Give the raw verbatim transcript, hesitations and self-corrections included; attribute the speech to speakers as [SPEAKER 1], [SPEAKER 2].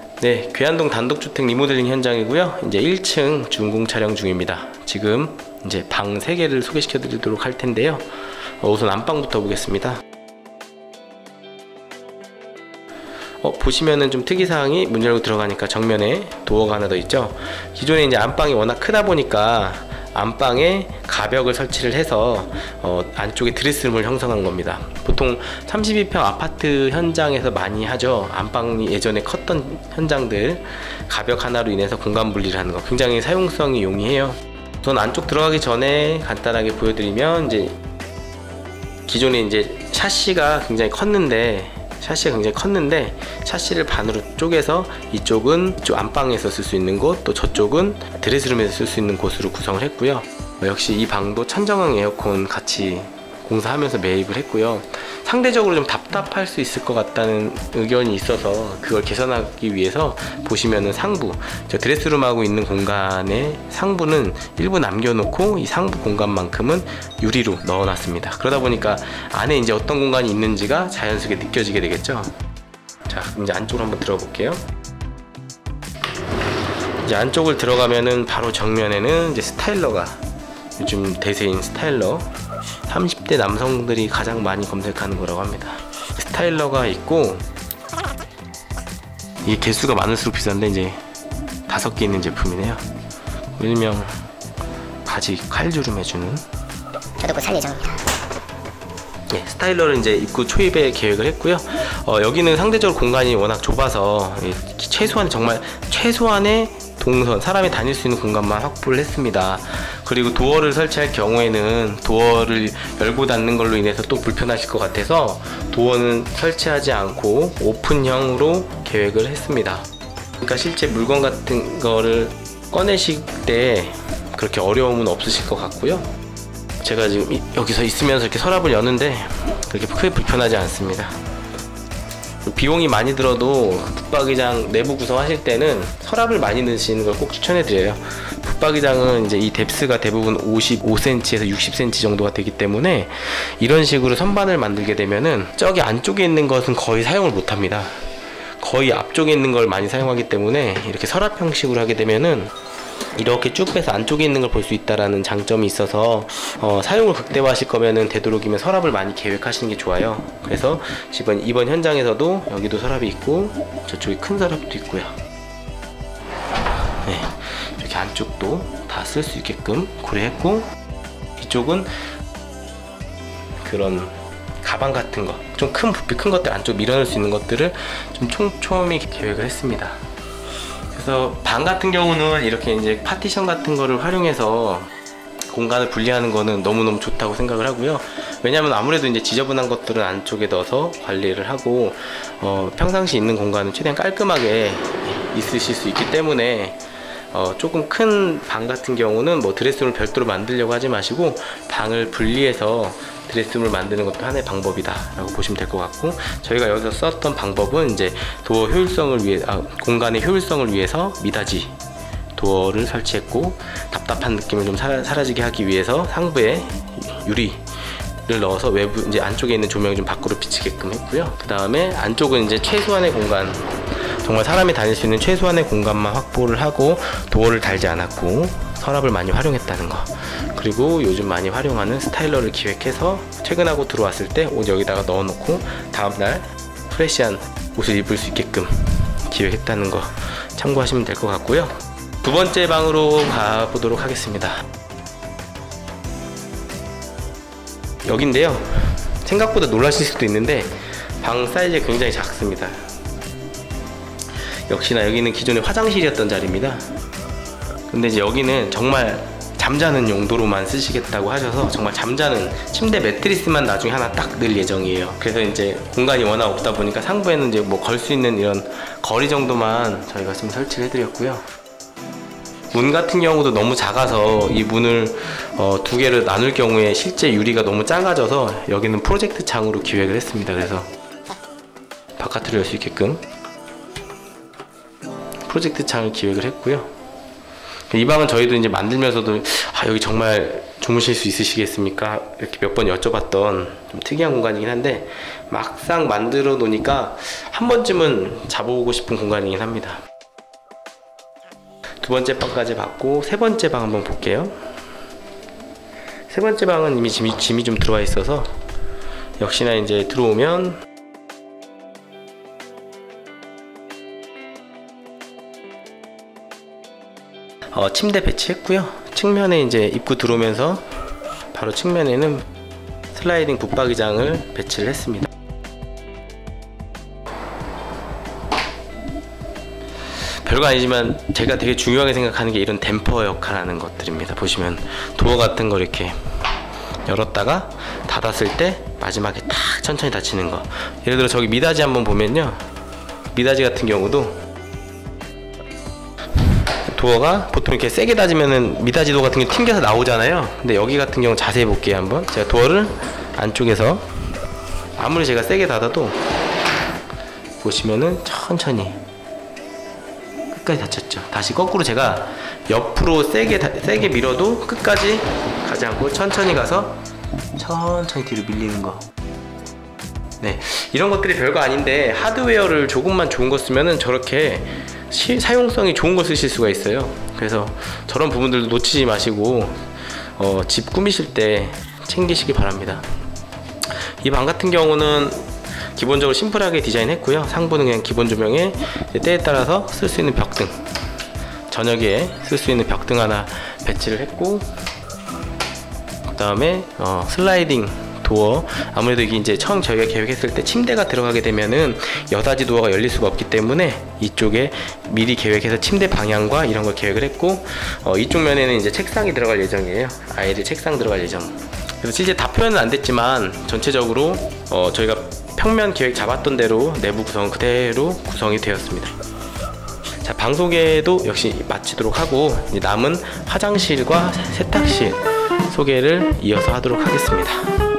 [SPEAKER 1] 네, 괴한동 단독주택 리모델링 현장이고요. 이제 일 층 준공 촬영 중입니다. 지금 이제 방 세 개를 소개시켜 드리도록 할 텐데요. 어, 우선 안방부터 보겠습니다. 어, 보시면은 좀 특이사항이 문 열고 들어가니까 정면에 도어가 하나 더 있죠. 기존에 이제 안방이 워낙 크다 보니까 안방에 가벽을 설치를 해서 어, 안쪽에 드레스룸을 형성한 겁니다. 보통 삼십이 평 아파트 현장에서 많이 하죠. 안방이 예전에 컸던 현장들 가벽 하나로 인해서 공간 분리를 하는 거 굉장히 사용성이 용이해요. 우선 안쪽 들어가기 전에 간단하게 보여드리면, 이제 기존에 이제 샤시가 굉장히 컸는데 샤시가 굉장히 컸는데 샤시를 반으로 쪼개서 이쪽은 좀 안방에서 쓸 수 있는 곳, 또 저쪽은 드레스룸에서 쓸 수 있는 곳으로 구성을 했고요. 역시 이 방도 천정형 에어컨 같이 공사하면서 매입을 했고요. 상대적으로 좀 답답할 수 있을 것 같다는 의견이 있어서 그걸 개선하기 위해서 보시면은 상부, 저 드레스룸하고 있는 공간에 상부는 일부 남겨놓고 이 상부 공간만큼은 유리로 넣어놨습니다. 그러다 보니까 안에 이제 어떤 공간이 있는지가 자연스럽게 느껴지게 되겠죠. 자, 그럼 이제 안쪽으로 한번 들어볼게요. 이제 안쪽을 들어가면은 바로 정면에는 이제 스타일러가, 요즘 대세인 스타일러, 삼십 대 남성들이 가장 많이 검색하는 거라고 합니다. 스타일러가 있고, 이게 개수가 많을수록 비싼데 이제 다섯 개 있는 제품이네요. 일명 바지 칼주름 해주는,
[SPEAKER 2] 저도 곧 살 예정입니다.
[SPEAKER 1] 예, 스타일러를 이제 입구 초입에 계획을 했고요. 어, 여기는 상대적으로 공간이 워낙 좁아서 예, 최소한 정말 최소한의 동선, 사람이 다닐 수 있는 공간만 확보를 했습니다. 그리고 도어를 설치할 경우에는 도어를 열고 닫는 걸로 인해서 또 불편하실 것 같아서 도어는 설치하지 않고 오픈형으로 계획을 했습니다. 그러니까 실제 물건 같은 거를 꺼내실 때 그렇게 어려움은 없으실 것 같고요. 제가 지금 이, 여기서 있으면서 이렇게 서랍을 여는데 그렇게 크게 불편하지 않습니다. 비용이 많이 들어도 붙박이장 내부 구성하실 때는 서랍을 많이 넣으시는 걸 꼭 추천해 드려요. 붙박이장은 이제 이 뎁스가 대부분 오십오 센티미터에서 육십 센티미터 정도가 되기 때문에 이런 식으로 선반을 만들게 되면은 저기 안쪽에 있는 것은 거의 사용을 못 합니다. 거의 앞쪽에 있는 걸 많이 사용하기 때문에 이렇게 서랍 형식으로 하게 되면은 이렇게 쭉 빼서 안쪽에 있는 걸 볼 수 있다라는 장점이 있어서 어, 사용을 극대화하실 거면은 되도록이면 서랍을 많이 계획하시는 게 좋아요. 그래서 이번, 이번 현장에서도 여기도 서랍이 있고 저쪽에 큰 서랍도 있고요. 네, 이렇게 안쪽도 다 쓸 수 있게끔 고려했고, 이쪽은 그런 가방 같은 거, 좀 큰 부피 큰 것들 안쪽 밀어넣을 수 있는 것들을 좀 촘촘히 계획을 했습니다. 그래서 방 같은 경우는 이렇게 이제 파티션 같은 거를 활용해서 공간을 분리하는 거는 너무너무 좋다고 생각을 하고요. 왜냐면 아무래도 이제 지저분한 것들은 안쪽에 넣어서 관리를 하고 어, 평상시 있는 공간은 최대한 깔끔하게 있으실 수 있기 때문에 어, 조금 큰 방 같은 경우는 뭐 드레스룸을 별도로 만들려고 하지 마시고 방을 분리해서 드레스룸을 만드는 것도 하나의 방법이다 라고 보시면 될 것 같고, 저희가 여기서 썼던 방법은 이제 도어 효율성을 위해, 아, 공간의 효율성을 위해서 미닫이 도어를 설치했고, 답답한 느낌을 좀 사, 사라지게 하기 위해서 상부에 유리를 넣어서 외부 이제 안쪽에 있는 조명이 좀 밖으로 비치게끔 했고요. 그 다음에 안쪽은 이제 최소한의 공간, 정말 사람이 다닐 수 있는 최소한의 공간만 확보를 하고 도어를 달지 않았고 서랍을 많이 활용했다는 거, 그리고 요즘 많이 활용하는 스타일러를 기획해서 퇴근하고 들어왔을 때 옷 여기다가 넣어놓고 다음날 프레시한 옷을 입을 수 있게끔 기획했다는 거 참고하시면 될 것 같고요. 두 번째 방으로 가보도록 하겠습니다. 여긴데요, 생각보다 놀라실 수도 있는데 방 사이즈가 굉장히 작습니다. 역시나 여기는 기존에 화장실이었던 자리입니다. 근데 이제 여기는 정말 잠자는 용도로만 쓰시겠다고 하셔서 정말 잠자는 침대 매트리스만 나중에 하나 딱 넣을 예정이에요. 그래서 이제 공간이 워낙 없다 보니까 상부에는 이제 뭐 걸 수 있는 이런 거리 정도만 저희가 좀 설치를 해드렸고요. 문 같은 경우도 너무 작아서 이 문을 어, 두 개를 나눌 경우에 실제 유리가 너무 작아져서 여기는 프로젝트 창으로 기획을 했습니다. 그래서 바깥으로 열 수 있게끔 프로젝트 창을 기획을 했고요. 이 방은 저희도 이제 만들면서도 아, 여기 정말 주무실 수 있으시겠습니까? 이렇게 몇 번 여쭤봤던 좀 특이한 공간이긴 한데 막상 만들어 놓으니까 한 번쯤은 자보고 싶은 공간이긴 합니다. 두 번째 방까지 봤고 세 번째 방 한번 볼게요. 세 번째 방은 이미 짐이, 짐이 좀 들어와 있어서 역시나 이제 들어오면 어, 침대 배치했고요. 측면에 이제 입구 들어오면서 바로 측면에는 슬라이딩 붙박이장을 배치를 했습니다. 별거 아니지만 제가 되게 중요하게 생각하는 게 이런 댐퍼 역할하는 것들입니다. 보시면 도어 같은 거 이렇게 열었다가 닫았을 때 마지막에 딱 천천히 닫히는 거. 예를 들어 저기 미닫이 한번 보면요, 미닫이 같은 경우도 도어가 보통 이렇게 세게 닫으면은 미닫이 도어 같은 게 튕겨서 나오잖아요. 근데 여기 같은 경우 자세히 볼게요. 한번 제가 도어를 안쪽에서 아무리 제가 세게 닫아도 보시면은 천천히 끝까지 닫혔죠. 다시 거꾸로 제가 옆으로 세게 다, 세게 밀어도 끝까지 가지 않고 천천히 가서 천천히 뒤로 밀리는 거. 네, 이런 것들이 별거 아닌데 하드웨어를 조금만 좋은 거 쓰면은 저렇게 시, 사용성이 좋은 걸 쓰실 수가 있어요. 그래서 저런 부분들도 놓치지 마시고 어, 집 꾸미실 때 챙기시기 바랍니다. 이 방 같은 경우는 기본적으로 심플하게 디자인했고요. 상부는 그냥 기본 조명에 때에 따라서 쓸 수 있는 벽등, 저녁에 쓸 수 있는 벽등 하나 배치를 했고, 그 다음에 어, 슬라이딩 도어, 아무래도 이게 이제 처음 저희가 계획했을 때 침대가 들어가게 되면은 여닫이 도어가 열릴 수가 없기 때문에 이쪽에 미리 계획해서 침대 방향과 이런 걸 계획을 했고, 어, 이쪽 면에는 이제 책상이 들어갈 예정이에요. 아이들 책상 들어갈 예정. 그래서 실제 다 표현은 안 됐지만 전체적으로 어, 저희가 평면 계획 잡았던 대로 내부 구성은 그대로 구성이 되었습니다. 자, 방 소개도 역시 마치도록 하고 남은 화장실과 세탁실 소개를 이어서 하도록 하겠습니다.